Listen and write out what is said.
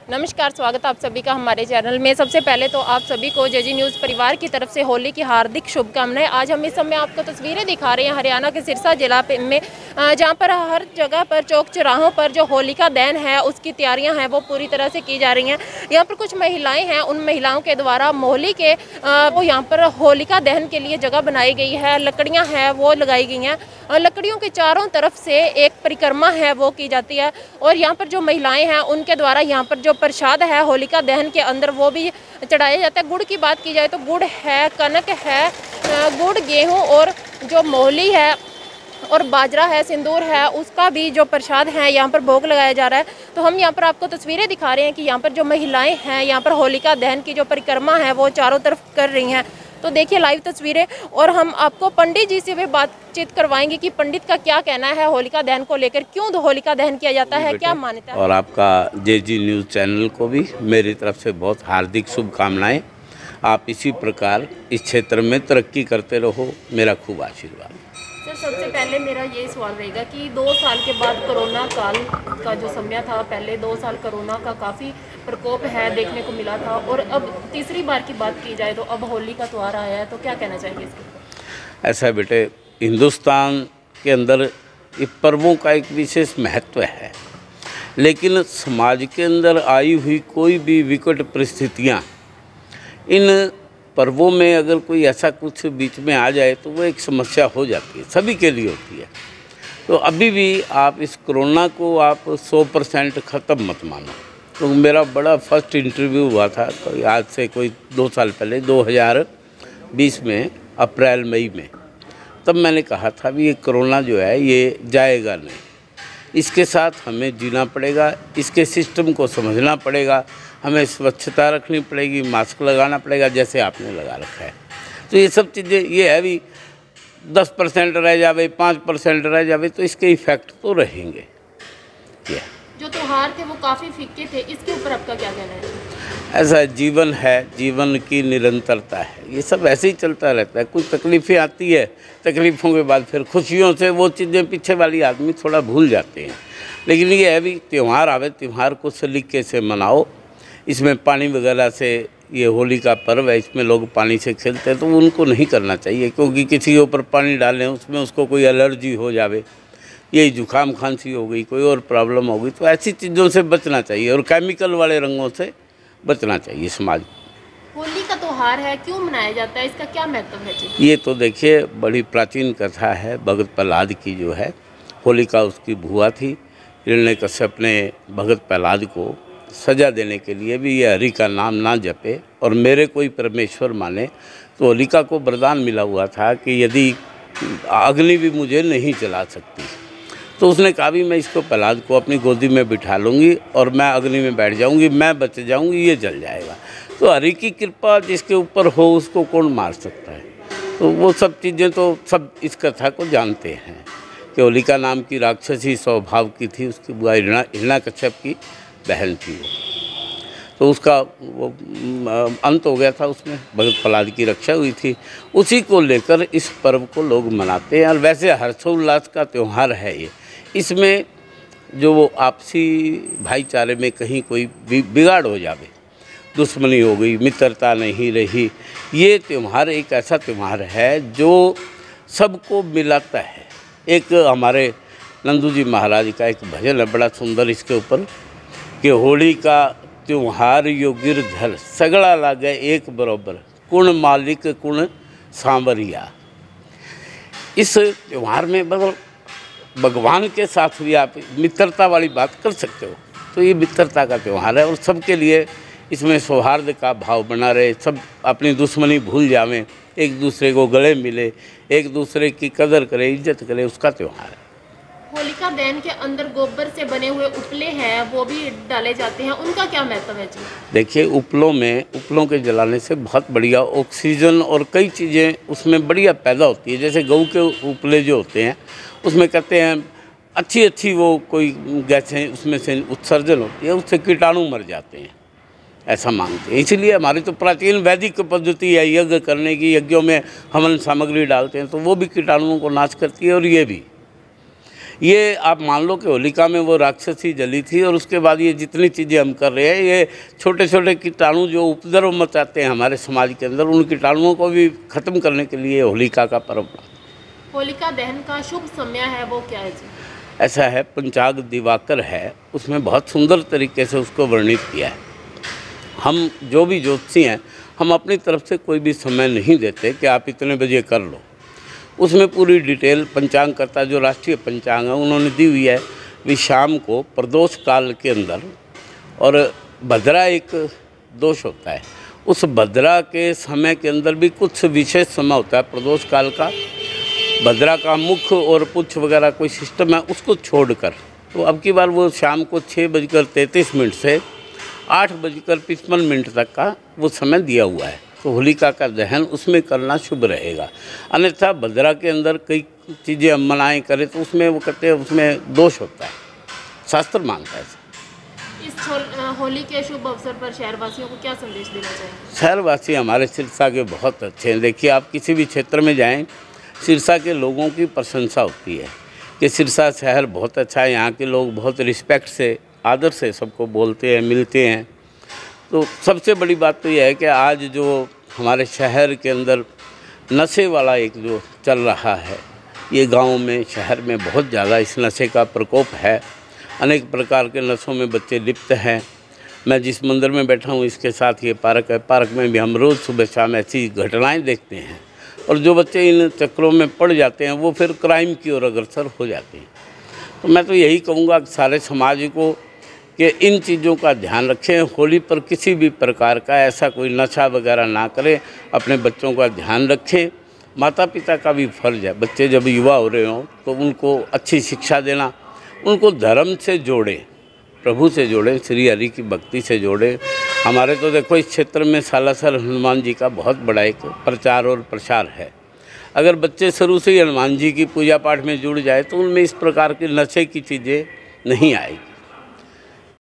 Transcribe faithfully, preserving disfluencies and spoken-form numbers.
नमस्कार, स्वागत है आप सभी का हमारे चैनल में। सबसे पहले तो आप सभी को जेजी न्यूज़ परिवार की तरफ से होली की हार्दिक शुभकामनाएं। आज हम इस समय आपको तस्वीरें दिखा रहे हैं हरियाणा के सिरसा जिला में, जहां पर हर जगह पर चौक चौराहों पर जो होलिका दहन है उसकी तैयारियां हैं वो पूरी तरह से की जा रही हैं। यहां पर कुछ महिलाएं हैं, उन महिलाओं के द्वारा मोहली के वो यहाँ पर होलिका दहन के लिए जगह बनाई गई है, लकड़ियाँ हैं वो लगाई गई हैं और लकड़ियों के चारों तरफ से एक परिक्रमा है वो की जाती है। और यहाँ पर जो महिलाएं हैं उनके द्वारा यहाँ पर जो प्रसाद है होलिका दहन के अंदर वो भी चढ़ाया जाता है। गुड़ की बात की जाए तो गुड़ है, कनक है, गुड़, गेहूं और जो मोहली है और बाजरा है, सिंदूर है, उसका भी जो प्रसाद है यहाँ पर भोग लगाया जा रहा है। तो हम यहाँ पर आपको तस्वीरें दिखा रहे हैं कि यहाँ पर जो महिलाएं हैं यहाँ पर होलिका दहन की जो परिक्रमा है वो चारों तरफ कर रही हैं। तो देखिए लाइव तस्वीरें, और हम आपको पंडित जी से भी बातचीत करवाएंगे कि पंडित का क्या कहना है होलिका दहन को लेकर, क्यों होलिका दहन किया जाता है, क्या मान्यता है। और आपका जेजी न्यूज़ चैनल को भी मेरी तरफ से बहुत हार्दिक शुभकामनाएं। आप इसी प्रकार इस क्षेत्र में तरक्की करते रहो, मेरा खूब आशीर्वाद। सर, सबसे पहले मेरा ये सवाल रहेगा कि दो साल के बाद कोरोना काल का जो समय था, पहले दो साल कोरोना का काफ़ी प्रकोप है देखने को मिला था, और अब तीसरी बार की बात की जाए तो अब होली का त्यौहार आया है, तो क्या कहना चाहेंगे इसके? ऐसा है बेटे, हिंदुस्तान के अंदर ये पर्वों का एक विशेष महत्व है, लेकिन समाज के अंदर आई हुई कोई भी विकट परिस्थितियाँ, इन पर्वों में अगर कोई ऐसा कुछ बीच में आ जाए तो वो एक समस्या हो जाती है, सभी के लिए होती है। तो अभी भी आप इस कोरोना को आप सौ परसेंट ख़त्म मत मानो। तो मेरा बड़ा फर्स्ट इंटरव्यू हुआ था तो आज से कोई दो साल पहले, दो हज़ार बीस में अप्रैल मई में, तब मैंने कहा था भी ये कोरोना जो है ये जाएगा नहीं, इसके साथ हमें जीना पड़ेगा, इसके सिस्टम को समझना पड़ेगा, हमें स्वच्छता रखनी पड़ेगी, मास्क लगाना पड़ेगा जैसे आपने लगा रखा है। तो ये सब चीज़ें, ये है भी दस परसेंट रह जावे, पाँच परसेंट रह जावे तो इसके इफ़ेक्ट तो रहेंगे। क्या जो त्यौहार थे वो काफ़ी फीके थे, इसके ऊपर आपका क्या कहना है? ऐसा जीवन है, जीवन की निरंतरता है, ये सब ऐसे ही चलता रहता है। कुछ तकलीफ़ें आती है, तकलीफ़ों के बाद फिर खुशियों से वो चीज़ें पीछे वाली आदमी थोड़ा भूल जाते हैं। लेकिन ये है भी त्यौहार आवे, त्यौहार को सलीके से मनाओ। इसमें पानी वगैरह से, ये होली का पर्व है, इसमें लोग पानी से खेलते हैं तो उनको नहीं करना चाहिए, क्योंकि किसी के ऊपर पानी डालें उसमें उसको कोई एलर्जी हो जावे, यही जुकाम खांसी हो गई, कोई और प्रॉब्लम हो गई, तो ऐसी चीज़ों से बचना चाहिए और केमिकल वाले रंगों से बचना चाहिए समाज। होली का त्यौहार है, क्यों मनाया जाता है, इसका क्या महत्व है जी? ये तो देखिए बड़ी प्राचीन कथा है भगत प्रहलाद की जो है। होलिका उसकी भुआ थी, हिरण्यकश्यप ने भगत प्रहलाद को सजा देने के लिए भी ये हरि का नाम ना जपे और मेरे कोई परमेश्वर माने, तो होलिका को वरदान मिला हुआ था कि यदि अग्नि भी मुझे नहीं जला सकती, तो उसने कहा भी मैं इसको प्रहलाद को अपनी गोदी में बिठा लूँगी और मैं अग्नि में बैठ जाऊँगी, मैं बच जाऊँगी, ये जल जाएगा। तो हरि की कृपा जिसके ऊपर हो उसको कौन मार सकता है। तो वो सब चीज़ें तो सब इस कथा को जानते हैं कि होलिका नाम की राक्षसी स्वभाव की थी, उसकी बुआ हिरण्यकश्यप की बहन थी वो, तो उसका वो अंत हो गया था, उसमें भगत प्रहलाद की रक्षा हुई थी। उसी को लेकर इस पर्व को लोग मनाते हैं और वैसे हर्षोल्लास का त्यौहार है ये। इसमें जो वो आपसी भाईचारे में कहीं कोई बिगाड़ हो जावे, दुश्मनी हो गई, मित्रता नहीं रही, ये त्यौहार एक ऐसा त्यौहार है जो सबको मिलाता है। एक हमारे नंदू जी महाराज का एक भजन है बड़ा सुंदर इसके ऊपर कि होली का त्योहार यो गिरधर सगड़ा लागे एक बरोबर, कुण मालिक कुण सांवरिया। इस त्यौहार में मतलब भगवान के साथ भी आप मित्रता वाली बात कर सकते हो, तो ये मित्रता का त्यौहार है और सबके लिए इसमें सौहार्द का भाव बना रहे, सब अपनी दुश्मनी भूल जावें, एक दूसरे को गले मिले, एक दूसरे की कदर करे, इज्जत करे, उसका त्यौहार है। होलिका दहन के अंदर गोबर से बने हुए उपले हैं वो भी डाले जाते हैं, उनका क्या महत्व है जी? देखिए उपलों में, उपलों के जलाने से बहुत बढ़िया ऑक्सीजन और कई चीज़ें उसमें बढ़िया पैदा होती है। जैसे गऊ के उपले जो होते हैं उसमें कहते हैं अच्छी अच्छी वो कोई गैसें उसमें से उत्सर्जन होती है, उससे कीटाणु मर जाते हैं, ऐसा मानते हैं। इसलिए हमारी तो प्राचीन वैदिक पद्धति है यज्ञ करने की, यज्ञों में हवन सामग्री डालते हैं तो वो भी कीटाणुओं को नाश करती है और ये भी ये आप मान लो कि होलिका में वो राक्षसी जली थी, और उसके बाद ये जितनी चीज़ें हम कर रहे हैं, ये छोटे छोटे कीटाणु जो उपद्रव मचाते हैं हमारे समाज के अंदर, उन कीटाणुओं को भी ख़त्म करने के लिए होलिका का पर्व। होलिका दहन का शुभ समय है वो क्या है जी? ऐसा है, पंचांग दिवाकर है, उसमें बहुत सुंदर तरीके से उसको वर्णित किया है। हम जो भी ज्योतिषी हैं, हम अपनी तरफ से कोई भी समय नहीं देते कि आप इतने बजे कर लो। उसमें पूरी डिटेल पंचांग करता, जो राष्ट्रीय पंचांग है उन्होंने दी हुई है। भी शाम को प्रदोष काल के अंदर, और भद्रा एक दोष होता है, उस भद्रा के समय के अंदर भी कुछ विशेष समय होता है प्रदोष काल का। भद्रा का मुख और पुच्छ वगैरह कोई सिस्टम है, उसको छोड़कर तो अब की बार वो शाम को छः बजकर तैंतीस मिनट से आठ बजकर पचपन मिनट तक का वो समय दिया हुआ है। तो होलिका का दहन उसमें करना शुभ रहेगा। अन्यथा भद्रा के अंदर कई चीज़ें हम मनाएँ करें तो उसमें वो कहते हैं उसमें दोष होता है, शास्त्र मानता है। इस होली के शुभ अवसर पर शहरवासियों को क्या संदेश देना चाहिए? शहरवासी हमारे सिरसा के बहुत अच्छे हैं। देखिए, आप किसी भी क्षेत्र में जाएं, सिरसा के लोगों की प्रशंसा होती है कि सिरसा शहर बहुत अच्छा है, यहाँ के लोग बहुत रिस्पेक्ट से, आदर से सबको बोलते हैं, मिलते हैं। तो सबसे बड़ी बात तो यह है कि आज जो हमारे शहर के अंदर नशे वाला एक जो चल रहा है, ये गाँव में, शहर में बहुत ज़्यादा इस नशे का प्रकोप है। अनेक प्रकार के नशों में बच्चे लिप्त हैं। मैं जिस मंदिर में बैठा हूँ, इसके साथ ये पार्क है, पार्क में भी हम रोज़ सुबह शाम ऐसी घटनाएं देखते हैं। और जो बच्चे इन चक्रों में पड़ जाते हैं, वो फिर क्राइम की ओर अग्रसर हो जाते हैं। तो मैं तो यही कहूँगा कि सारे समाज को कि इन चीज़ों का ध्यान रखें। होली पर किसी भी प्रकार का ऐसा कोई नशा वगैरह ना करें, अपने बच्चों का ध्यान रखें। माता पिता का भी फर्ज है, बच्चे जब युवा हो रहे हों तो उनको अच्छी शिक्षा देना, उनको धर्म से जोड़ें, प्रभु से जोड़ें, श्री हरि की भक्ति से जोड़ें। हमारे तो देखो इस क्षेत्र में सालासर हनुमान जी का बहुत बड़ा एक प्रचार और प्रसार है। अगर बच्चे शुरू से ही हनुमान जी की पूजा पाठ में जुड़ जाए तो उनमें इस प्रकार के नशे की चीज़ें नहीं आएगी।